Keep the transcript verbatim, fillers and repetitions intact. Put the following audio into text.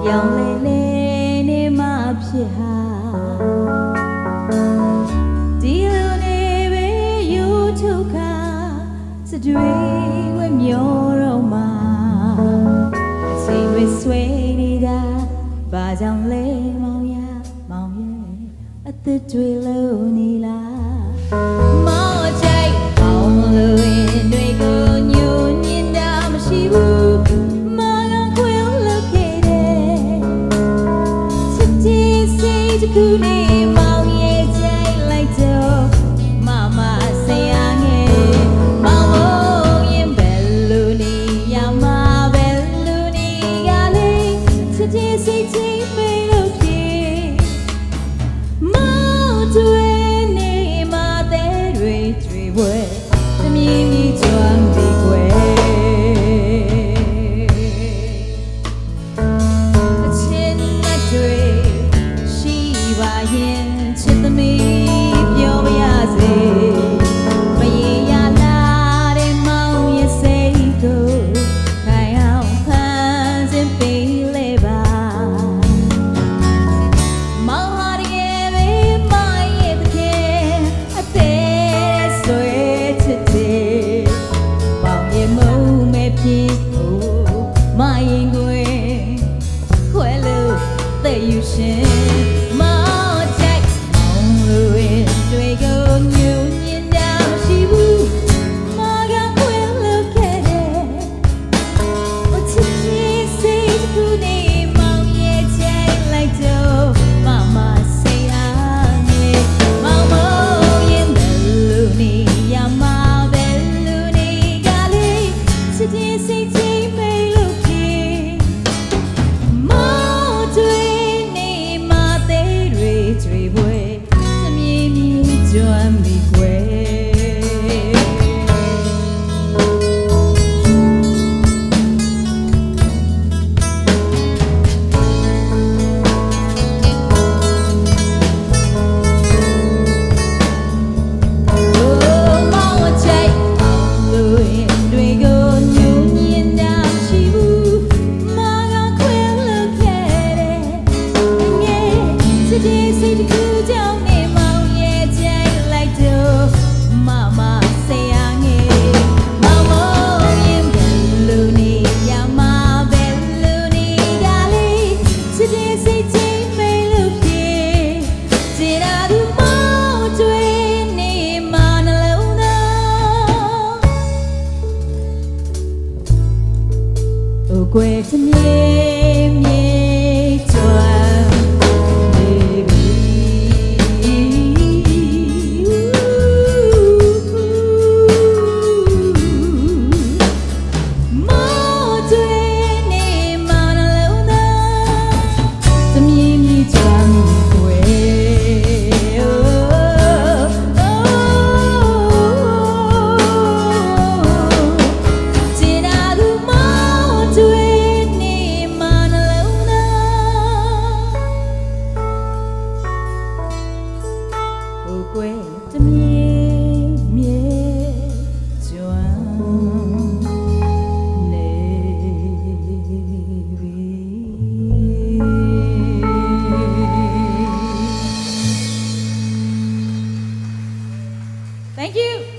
ပြောင်းလဲလဲနေမှဖြစ်ဟာဒီလိုနေပဲယူထုတ်ခါစတွေဝဲမျောတော့မှာအချိန်တွေဆွေးနေတာဘာကြောင့်လဲမောင်ရမောင်ရဲ့အသက်တွေလုံးနေလားမောင်ကြိုက်အောင်လို့ရင်တွေကိုညှို့ညင်တာမရှိဘူးမောင်ကခွင့်လို့ခဲ့တယ်ချစ်ချစ်စိတ်တစ်ခုနဲ့မောင်ရဲ့ကြိုက်လိုက်တော့မမဆရာငယ်မောင်မောင်ရင်ဘယ်လိုနေရမှာဘယ်လိုနေရလဲချစ်ချစ်စိတ်ချင်းမေးလို့ဖြစ်မောင်တွေနေမှာတဲ့တွေတွေဝဲတမီမီကြွမ်းပြီးွယ်အချင်းနဲ့တွေရှိပါရင်ချစ်သမီးပြောပါရစေမရေရလာတဲ့မောင်ရဲ့စိတ်ကိုခိုင်အောင်ဖန်ဆင်းပေးလေပါမောင်ဟာတကယ်ပဲမရဲ့တကယ်အသေးဆွေချစ်တယ်မောင်ရဲ့မုံမဲ့ဖြစ်ဖို့မရင်ကိုခွဲလို့သိယူရှင်မောင်ကြိုက်မောင်လို့ရင်တွေကိုညှို့ညင်တာမရှိဘူးမောင်ကခွဲလို့ခဲ့တယ်အချစ်ကြီးစိတ်တစ်ခုနဲ့မောင်ရဲ့ကြိုက်လိုက်တော့မမစိတ်အားနဲ့မောင်မောင်ရင်ဘယ်လိုနေရမှာဘယ်လိုနေကလေးချစ်ကြီးစိတ်ချင်းမေးလို့ဖြစ်မောင်တွေနေမှာတဲ့တွေတွေဝဲတမီမီကြွမ်းပြီးွယ်စိတ်တစ်ခုကြောင့်နေမောင်ရဲ့ကြိုက်လိုက်တော့မမဆရာငယ်မောင်မောင်ရင်ဘယ်လိုနေရမှာဘယ်လိုနေကလေးချစ်တဲ့စိတ်ချင်းမေးလို့ဖြစ်စင်ရာသူမောင်တွေနေမှနှလုံးသားအိုကွယ်ချမြေမြေကြွမ်းကွယ်တမြေမြေကြွမ်းနေပြီ Thank you.